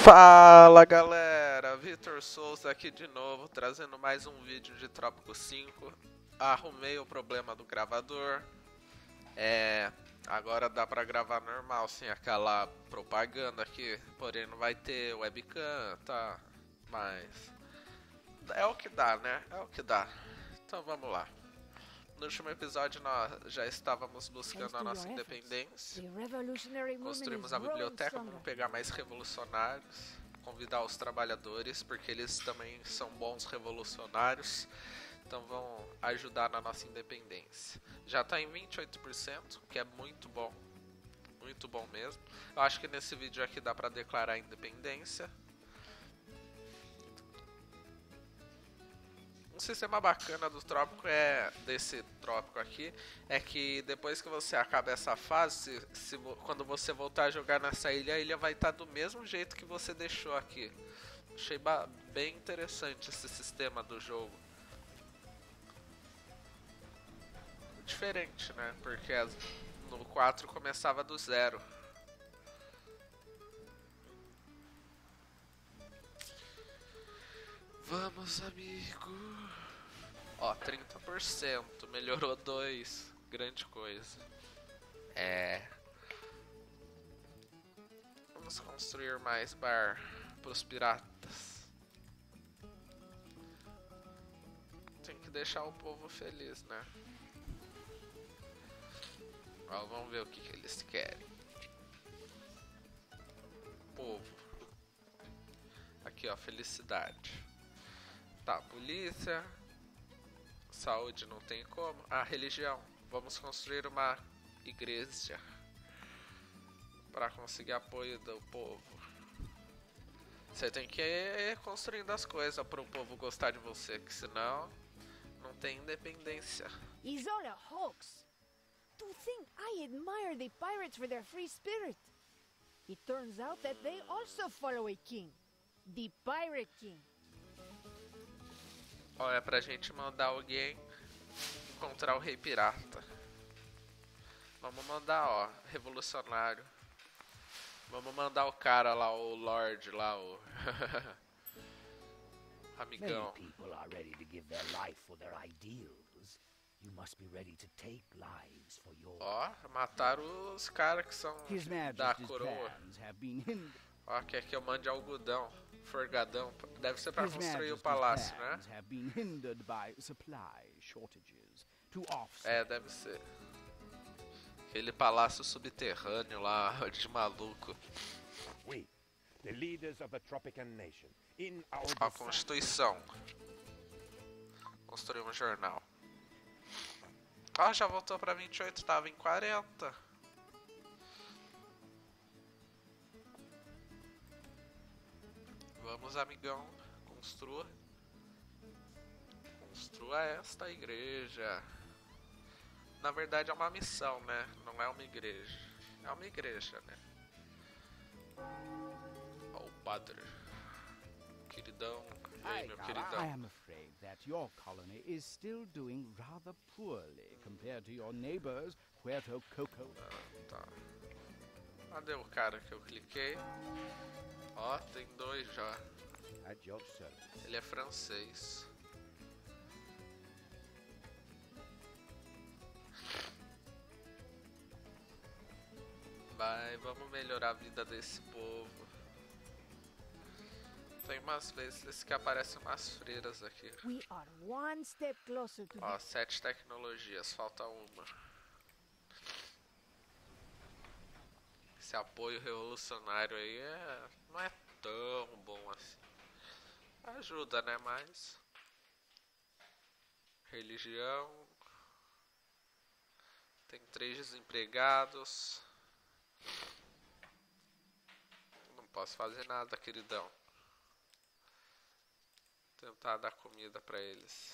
Fala galera, Vitor Souza aqui de novo, trazendo mais um vídeo de Trópico 5. Arrumei o problema do gravador. Agora dá pra gravar normal, sem aquela propaganda aqui. Porém não vai ter webcam, tá? Mas é o que dá, né? É o que dá. Então vamos lá. No último episódio nós já estávamos buscando a nossa independência. Construímos a biblioteca, vamos pegar mais revolucionários, convidar os trabalhadores, porque eles também são bons revolucionários, então vão ajudar na nossa independência. Já está em 28%, que é muito bom mesmo. Eu acho que nesse vídeo aqui dá para declarar a independência. Um sistema bacana do trópico desse trópico aqui é que depois que você acaba essa fase, quando você voltar a jogar nessa ilha, a ilha vai estar do mesmo jeito que você deixou aqui. Achei bem interessante esse sistema do jogo. Diferente, né? Porque no 4 começava do zero. Vamos, amigo. Ó, 30%, melhorou 2, grande coisa. Vamos construir mais bar pros piratas. Tem que deixar o povo feliz, né? Ó, vamos ver o que eles querem. Povo. Aqui, ó, felicidade. Tá, polícia. Saúde não tem como. Ah, religião. Vamos construir uma igreja para conseguir apoio do povo. Você tem que ir construindo as coisas para o povo gostar de você, que senão não tem independência. It's all a hoax. To think I admire the pirates for their free spirit. It turns out that they also follow a king, the Pirate King. Ó, é pra gente mandar alguém encontrar o Rei Pirata. Vamos mandar, ó, revolucionário. Vamos mandar o cara lá, o Lorde lá, o amigão. Many people are ready to give their life for their ideals. You must be ready to take lives for your. Ó, mataram os caras que são da coroa. Ó, quer que eu mande algodão, forgadão. Deve ser pra construir o palácio, né? É, deve ser. Aquele palácio subterrâneo lá, de maluco. A Constituição. Construir um jornal. Ó, já voltou pra 28, tava em 40. Vamos, amigão, construa esta igreja. Na verdade é uma missão, né? Não é uma igreja. É uma igreja, né? Ó, o padre. Queridão. Ei, meu queridão. I am afraid that your colony is still doing rather poorly compared to your neighbors, Puerto Coco. Tá. Cadê o cara que eu cliquei? Ó, tem 2 já. Ele é francês. Vamos melhorar a vida desse povo. Tem umas vezes que aparecem umas freiras aqui. We are one step closer to Ó, 7 tecnologias, falta uma. Esse apoio revolucionário aí não é tão bom assim. Ajuda, né? Mas religião. Tem 3 desempregados. Não posso fazer nada, queridão. Tentar dar comida pra eles.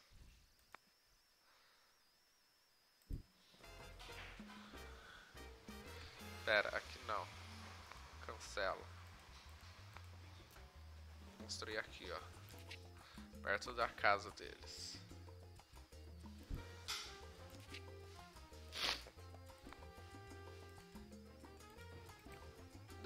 Pera, aqui não. Cancela. Vou construir aqui, ó. Perto da casa deles.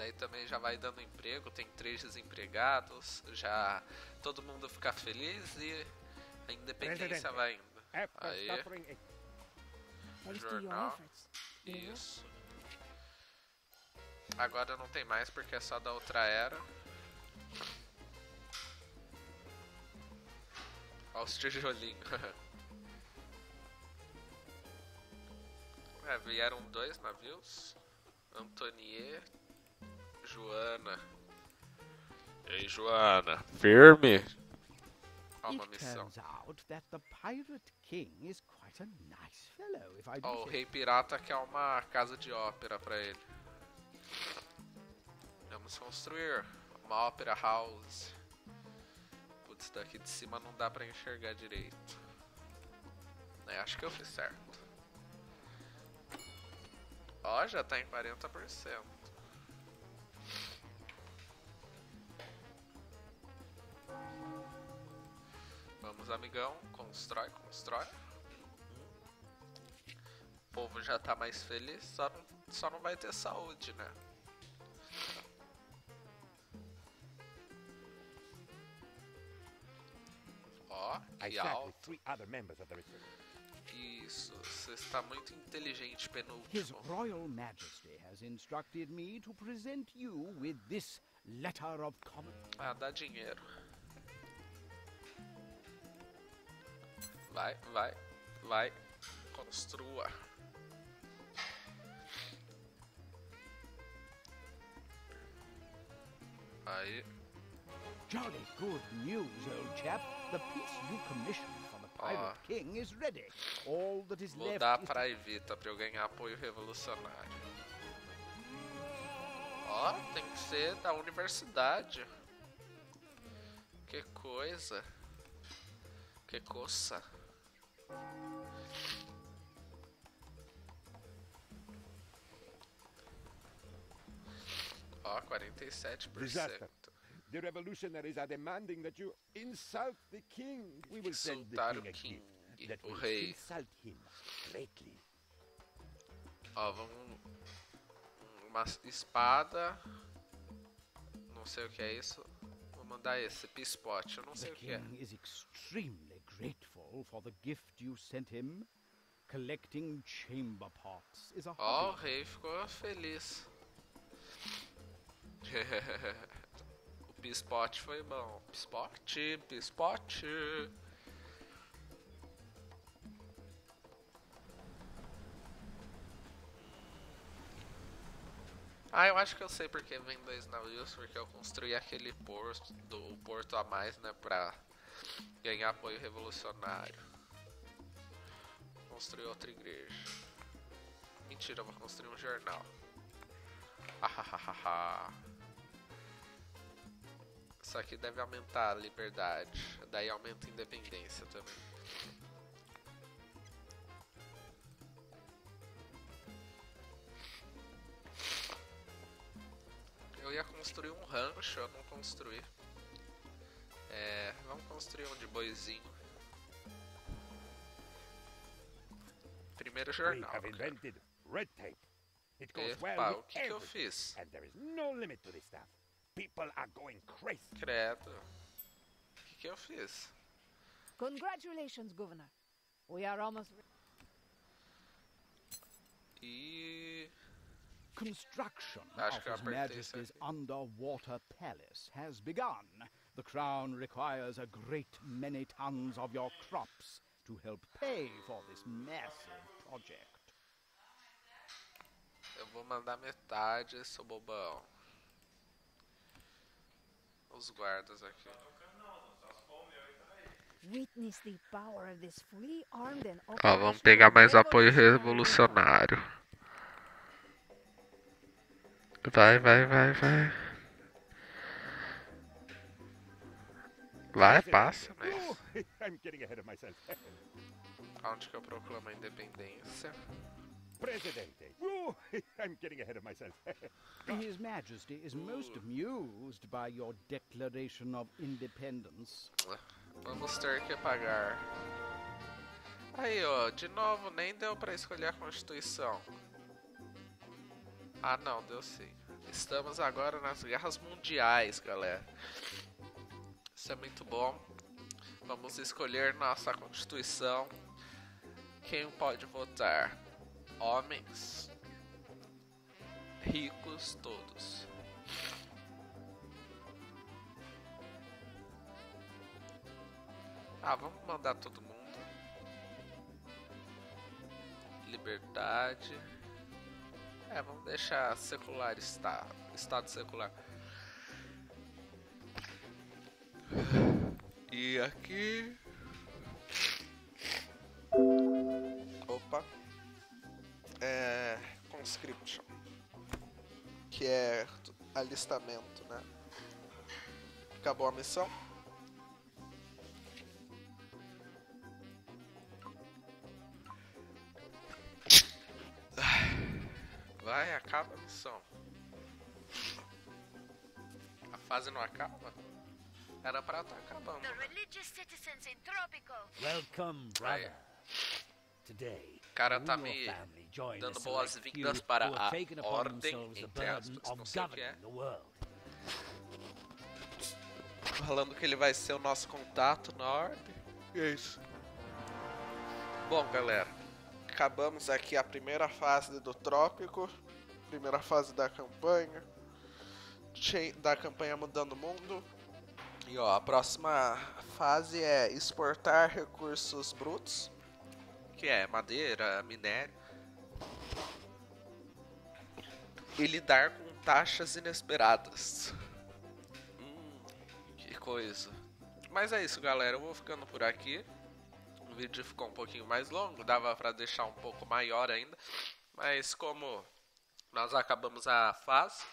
daí também já vai dando emprego, tem 3 desempregados, já todo mundo fica feliz e a independência vai indo. Aí, Thanks to your jornal, efforts. They work. isso. Agora não tem mais porque é só da outra era. Olha os tijolinhos. Vieram 2 navios. Antonier, Joana. E aí, Joana? Firme? Ó, uma It missão. turns out that the Pirate King is quite a nice fellow, if I do Ó, o say Rei Pirata quer uma casa de ópera pra ele. Vamos construir uma ópera house. Putz, daqui de cima não dá pra enxergar direito. Acho que eu fiz certo. Ó, já tá em 40%. Vamos, amigão. Constrói, constrói. O povo já tá mais feliz, só não vai ter saúde, né? Ó, que alto. Isso, você está muito inteligente, His penúltimo. Royal Majesty has instructed me to present you with this letter of command. Ah, dá dinheiro. Vai, vai, vai. Construa. Aí. Jolly good news, old chap. The piece you commissioned for the Pirate King is ready. All that is Vou left dar is pra Evita pra eu ganhar apoio revolucionário. Ó, tem que ser da universidade. Que coisa. Que coça. Ó, 47%. Disaster. The revolutionaries are demanding that you insult the king. We will send the Insultar king o a King, gift that o will rei. insult him greatly. Ó, vamos. Uma espada. Não sei o que é isso. Vou mandar esse, Pispot. Eu não the sei o que é. king is extremely grateful for the gift you sent him. Collecting chamber pots is a Ó, o hobby. rei ficou feliz. O Pispot foi bom. Pispot, Pispot. Ah, eu acho que eu sei porque vem 2 navios, porque eu construí aquele porto a mais, né, pra ganhar apoio revolucionário. Vou construir outra igreja. Mentira, eu vou construir um jornal. Ahahaha. Isso aqui deve aumentar a liberdade, daí aumenta a independência também. Eu ia construir um rancho, eu não construí. Vamos construir um de boizinho. Primeiro We jornal. have cara. invented red tape. It goes well Epa, with o que eu everything, fiz? and there is no limit to this stuff. People are going crazy. Credo. O que eu fiz? Congratulations, Governor. We are almost E... Construction Acho of que eu His apertei isso Majesty's aqui. underwater palace has begun. The crown requires a great many tons of your crops to help pay for this massive project. Eu vou mandar metade, seu bobão. Os guardas aqui. witness the power of this fully armed and Ó, vamos operational pegar mais apoio revolutionary revolucionário. Vai, vai, vai, vai. Vai, passa, mas... Oh, I'm getting ahead of myself. Onde que eu proclamo a independência? Presidente. Oh, I'm getting ahead of myself. His Majesty is most amused by your declaration of independence. Vamos ter que pagar. Aí, ó, de novo, nem deu pra escolher a Constituição. Ah, não, deu sim. Estamos agora nas guerras mundiais, galera. Isso é muito bom. Vamos escolher nossa constituição. Quem pode votar? Homens, ricos, todos. Vamos mandar todo mundo. Liberdade. Vamos deixar secular estado secular. E aqui. Opa. Conscription. Que é alistamento, né? Acabou a missão. Vai, acaba a missão. A fase não acaba? Era pra estar acabando. The religious citizens in Tropical. Welcome, brother. Today, O cara tá you and me your family join dando a select boas-vindas few para who a have taken upon ordem, themselves the entre burden aspas, não of sei o que governing é. the world. Falando que ele vai ser o nosso contato na ordem. E é isso. Bom, galera, acabamos aqui a primeira fase do Trópico. Primeira fase da campanha. Da campanha Mudando o Mundo. E ó, a próxima fase é exportar recursos brutos, que é madeira, minério, e lidar com taxas inesperadas. Que coisa. Mas é isso, galera, eu vou ficando por aqui. O vídeo ficou um pouquinho mais longo, dava pra deixar um pouco maior ainda, mas como nós acabamos a fase...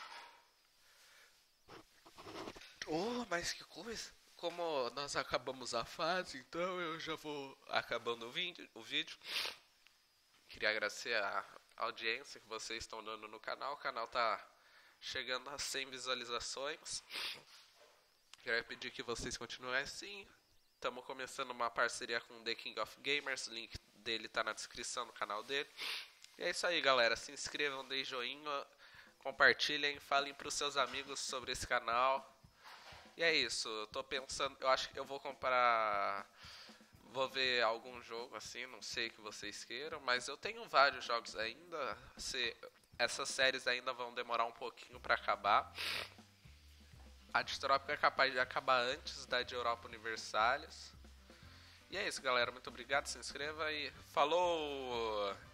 mas que coisa! Como nós acabamos a fase, então eu já vou acabando o vídeo. Queria agradecer a audiência que vocês estão dando no canal. O canal tá chegando a 100 visualizações. Queria pedir que vocês continuem assim. Estamos começando uma parceria com o The King of Gamers. O link dele tá na descrição do canal dele. E é isso aí, galera. Se inscrevam, deem joinha, compartilhem, falem pros seus amigos sobre esse canal. E é isso, eu tô pensando, eu acho que eu vou comprar, vou ver algum jogo assim, não sei que vocês queiram, mas eu tenho vários jogos ainda, essas séries ainda vão demorar um pouquinho pra acabar. A de Tropical é capaz de acabar antes da de Europa Universalis. E é isso, galera, muito obrigado, se inscreva e falou!